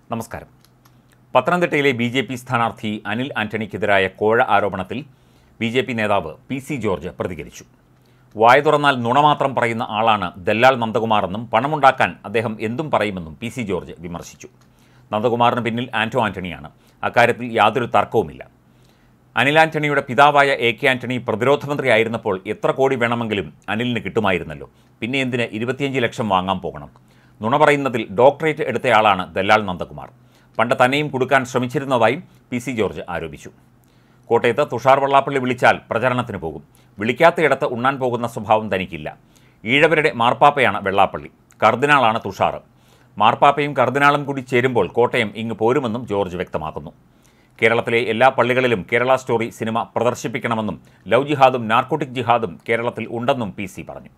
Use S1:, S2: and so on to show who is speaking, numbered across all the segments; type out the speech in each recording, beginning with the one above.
S1: നമസ്കാരം. പത്തനംതിട്ടയിലെ ബി.ജെ.പി. സ്ഥാനാർത്ഥി അനിൽ ആന്റണിക്കെതിരായ കോഴ ആരോപണത്തിൽ ബി.ജെ.പി. നേതാവ് പി.സി. ജോർജ് പ്രതികരിച്ചു. വായ തുറന്നാൽ നുണ മാത്രം പറയുന്ന ആളാണ് ദല്ലാൽ നന്ദകുമാറെന്നും പണമുണ്ടാക്കാൻ അദ്ദേഹം എന്തും പറയുമെന്നും പി.സി. ജോർജ് വിമർശിച്ചു. നന്ദകുമാറിന് പിന്നിൽ ആന്റണിയാണ്. അക്കാര്യത്തിൽ യാതൊരു തർക്കവുമില്ല. അനിൽ ആന്റണിയുടെ പിതാവായ എ.കെ. ആന്റണി പ്രതിരോധ മന്ത്രിയായിരുന്നപ്പോൾ എത്ര കോടി വേണമെങ്കിലും അനിലിന് കിട്ടുമായിരുന്നല്ലോ. പിന്നെ എന്തിന് 25 ലക്ഷം വാങ്ങാൻ പോകണം? നുണ പറയുന്നതിൽ ഡോക്ടറേറ്റ് എടുത്തയാളാണ് ദല്ലാൽ നന്ദകുമാർ. പണ്ട് തന്നെയും കൊടുക്കാൻ ശ്രമിച്ചിരുന്നതായും പി.സി. ജോർജ് ആരോപിച്ചു. കോട്ടയത്ത് തുഷാർ വെള്ളാപ്പള്ളി വിളിച്ചാൽ പ്രചരണത്തിന് പോകും. വിളിക്കാത്തയിടത്ത് ഉണ്ണാൻ പോകുന്ന സ്വഭാവം തനിക്കില്ല. ഈഴവരുടെ മാർപ്പാപ്പയാണ് വെള്ളാപ്പള്ളി, കർദിനാളാണ് തുഷാർ. മാർപ്പാപ്പയും കർദിനാളും കൂടി ചേരുമ്പോൾ കോട്ടയം ഇങ്ങ് പോരുമെന്നും ജോർജ് വ്യക്തമാക്കുന്നു. കേരളത്തിലെ എല്ലാ പള്ളികളിലും കേരള സ്റ്റോറി സിനിമ പ്രദർശിപ്പിക്കണമെന്നും ലവ് ജിഹാദും നാർക്കോട്ടിക് ജിഹാദും കേരളത്തിൽ ഉണ്ടെന്നും പി.സി. പറഞ്ഞു.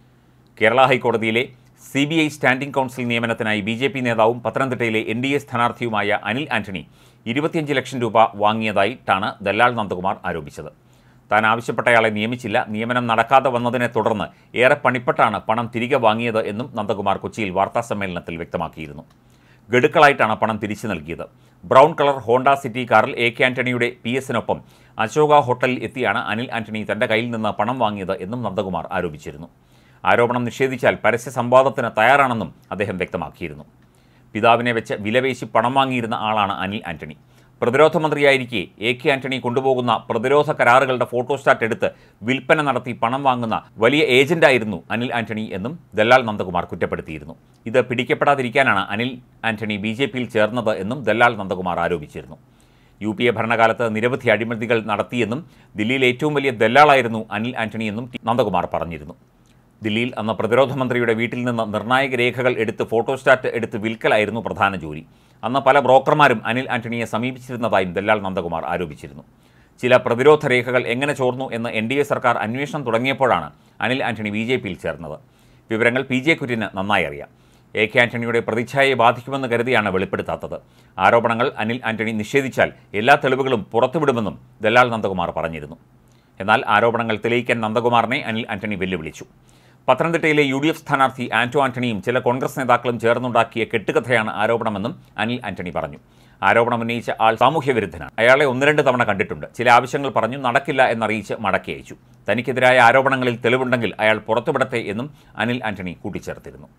S1: കേരള ഹൈക്കോടതിയിലെ CBI സ്റ്റാൻഡിംഗ് കൗൺസിൽ നിയമനത്തിനായി ബി.ജെ.പി. നേതാവും പത്തനംതിട്ടയിലെ NDA സ്ഥാനാർത്ഥിയുമായ അനിൽ ആന്റണി 25 ലക്ഷം രൂപ വാങ്ങിയതായിട്ടാണ് ദല്ലാൽ നന്ദകുമാർ ആരോപിച്ചത്. താൻ ആവശ്യപ്പെട്ടയാളെ നിയമിച്ചില്ല, നിയമനം നടക്കാതെ വന്നതിനെ തുടർന്ന് ഏറെ പണിപ്പെട്ടാണ് പണം തിരികെ വാങ്ങിയത് എന്നും നന്ദകുമാർ കൊച്ചിയിൽ വാർത്താസമ്മേളനത്തിൽ വ്യക്തമാക്കിയിരുന്നു. ഗഡുക്കളായിട്ടാണ് പണം തിരിച്ചു നൽകിയത്. ബ്രൗൺ കളർ ഹോണ്ട സിറ്റി കാറിൽ എ.കെ. ആന്റണിയുടെ PS-നൊപ്പം അശോക ഹോട്ടലിൽ എത്തിയാണ് അനിൽ ആന്റണി തൻ്റെ കയ്യിൽ നിന്ന് പണം വാങ്ങിയത് എന്നും നന്ദകുമാർ ആരോപിച്ചിരുന്നു. ആരോപണം നിഷേധിച്ചാൽ പരസ്യ സംവാദത്തിന് തയ്യാറാണെന്നും അദ്ദേഹം വ്യക്തമാക്കിയിരുന്നു. പിതാവിനെ വെച്ച് വിലപേശി പണം വാങ്ങിയിരുന്ന ആളാണ് അനിൽ ആന്റണി. പ്രതിരോധ മന്ത്രിയായിരിക്കെ എ.കെ. ആന്റണി കൊണ്ടുപോകുന്ന പ്രതിരോധ കരാറുകളുടെ ഫോട്ടോസ്റ്റാറ്റ് എടുത്ത് വിൽപ്പന നടത്തി പണം വാങ്ങുന്ന വലിയ ഏജന്റായിരുന്നു അനിൽ ആന്റണി എന്നും ദല്ലാൽ നന്ദകുമാർ കുറ്റപ്പെടുത്തിയിരുന്നു. ഇത് പിടിക്കപ്പെടാതിരിക്കാനാണ് അനിൽ ആന്റണി ബി.ജെ.പിയിൽ ചേർന്നത് എന്നും ദല്ലാൽ നന്ദകുമാർ ആരോപിച്ചിരുന്നു. UPA ഭരണകാലത്ത് നിരവധി അഴിമതികൾ നടത്തിയെന്നും ദില്ലിയിൽ ഏറ്റവും വലിയ ദല്ലാളായിരുന്നു അനിൽ ആന്റണി എന്നും നന്ദകുമാർ പറഞ്ഞിരുന്നു. ദില്ലിയിൽ അന്ന് പ്രതിരോധ മന്ത്രിയുടെ വീട്ടിൽ നിന്ന് നിർണായക രേഖകൾ എടുത്ത് ഫോട്ടോസ്റ്റാറ്റ് എടുത്ത് വിൽക്കലായിരുന്നു പ്രധാന ജോലി. അന്ന് പല ബ്രോക്കർമാരും അനിൽ ആന്റണിയെ സമീപിച്ചിരുന്നതായും ദല്ലാൽ നന്ദകുമാർ ആരോപിച്ചിരുന്നു. ചില പ്രതിരോധ രേഖകൾ എങ്ങനെ ചോർന്നു എന്ന് NDA സർക്കാർ അന്വേഷണം തുടങ്ങിയപ്പോഴാണ് അനിൽ ആന്റണി ബി.ജെ.പിയിൽ ചേർന്നത്. വിവരങ്ങൾ PJ കുര്യന് നന്നായി അറിയാം. എ.കെ. ആന്റണിയുടെ പ്രതിച്ഛായയെ ബാധിക്കുമെന്ന് കരുതിയാണ് വെളിപ്പെടുത്താത്തത്. ആരോപണങ്ങൾ അനിൽ ആന്റണി നിഷേധിച്ചാൽ എല്ലാ തെളിവുകളും പുറത്തുവിടുമെന്നും ദല്ലാൽ നന്ദകുമാർ പറഞ്ഞിരുന്നു. എന്നാൽ ആരോപണങ്ങൾ തെളിയിക്കാൻ നന്ദകുമാറിനെ അനിൽ ആന്റണി വെല്ലുവിളിച്ചു. പത്തനംതിട്ടയിലെ UDF സ്ഥാനാർത്ഥി ആന്റണിയും ചില കോൺഗ്രസ് നേതാക്കളും ചേർന്നുണ്ടാക്കിയ കെട്ടുകഥയാണ് ആരോപണമെന്നും അനിൽ ആന്റണി പറഞ്ഞു. ആരോപണം ഉന്നയിച്ച ആൾ സാമൂഹ്യവിരുദ്ധനാണ്. അയാളെ 1-2 തവണ കണ്ടിട്ടുണ്ട്. ചില ആവശ്യങ്ങൾ പറഞ്ഞു, നടക്കില്ല എന്നറിയിച്ച് മടക്കി അയച്ചു. തനിക്കെതിരായ ആരോപണങ്ങളിൽ തെളിവുണ്ടെങ്കിൽ അയാൾ പുറത്തുവിടട്ടെ എന്നും അനിൽ ആന്റണി കൂട്ടിച്ചേർത്തിരുന്നു.